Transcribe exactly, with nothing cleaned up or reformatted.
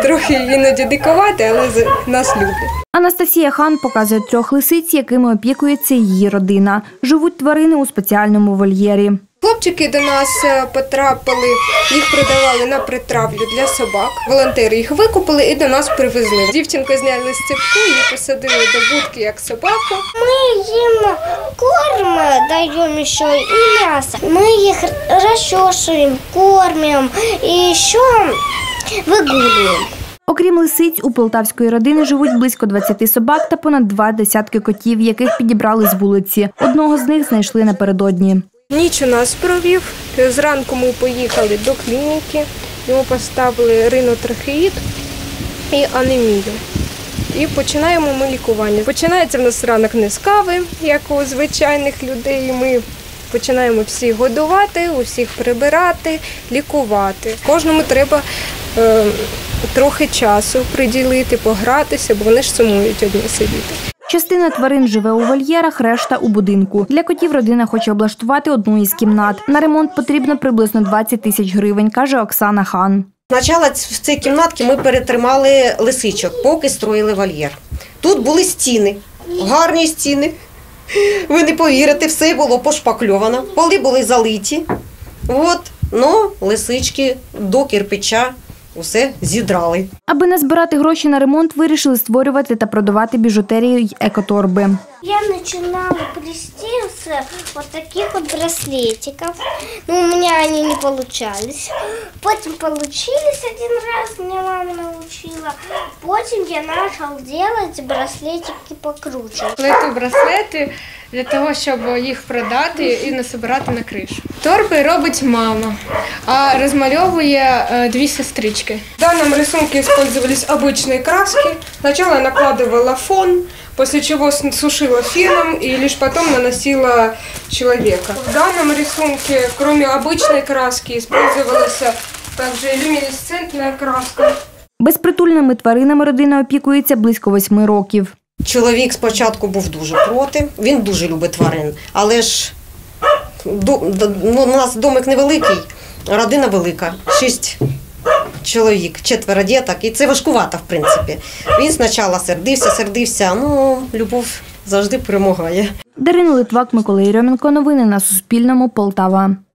трохи іноді дикувати, але нас люблять. Анастасія Хан показує трьох лисиць, якими опікується її родина. Живуть тварини у спеціальному вольєрі. Хлопчики до нас потрапили, їх продавали на притравлю для собак. Волонтери їх викупили і до нас привезли. Дівчинку зняли з цепку, її посадили до будки як собаку. Ми їм корм даємо ще і м'ясо. Ми їх розчесуємо, кормимо і ще вигулюємо. Окрім лисиць, у полтавської родини живуть близько двадцяти собак та понад два десятки котів, яких підібрали з вулиці. Одного з них знайшли напередодні. Ніч у нас провів. Зранку ми поїхали до клініки, йому поставили ринотрахеїд і анемію. І починаємо ми лікування. Починається в нас ранок не з кави, як у звичайних людей. Ми починаємо всіх годувати, усіх прибирати, лікувати. Кожному треба е, трохи часу приділити, погратися, бо вони ж сумують одні сидіти. Частина тварин живе у вольєрах, решта – у будинку. Для котів родина хоче облаштувати одну із кімнат. На ремонт потрібно приблизно двадцять тисяч гривень, каже Оксана Хан. Спочатку в цій кімнатці ми перетримали лисичок, поки строїли вольєр. Тут були стіни, гарні стіни. Ви не повірите, все було пошпакльовано, поли були залиті. От, ну, лисички до кирпича усе зідрали. Аби не збирати гроші на ремонт, вирішили створювати та продавати біжутерію й екоторби. Я починала плести з ось таких от браслетиків. Ну, у мене вони не получались. Потім получились один раз, мене мама навчила. Потім я почав робити браслетики покруче. Плету браслети для того, щоб їх продати і насобирати на кришу. Торби робить мама, а розмальовує дві сестрички. В данном рисунке использовались обычные краски. Сначала я накладывала фон, после чего сушила феном и лишь потом наносила человека. В данном рисунке, кроме обычной краски, использовалась также люминесцентная краска. Безпритульними тваринами родина опікується близько восьми років. Чоловік спочатку був дуже проти, він дуже любить тварин, але ж ну, у нас домик невеликий, родина велика, шість чоловік, четверо діток, і це важкувато, в принципі. Він спочатку сердився, сердився, ну, любов завжди перемагає. Дарина Литвак, Микола Єрьоменко. Новини на Суспільному. Полтава.